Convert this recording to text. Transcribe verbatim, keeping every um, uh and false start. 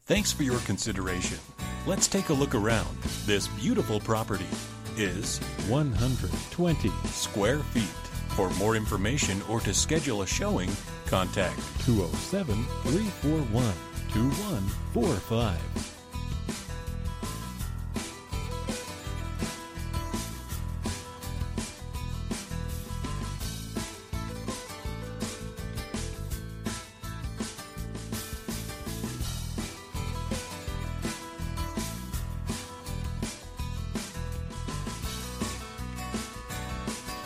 Thanks for your consideration. Let's take a look around. This beautiful property is one hundred twenty square feet. For more information or to schedule a showing, contact two oh seven, three four one, two one four five.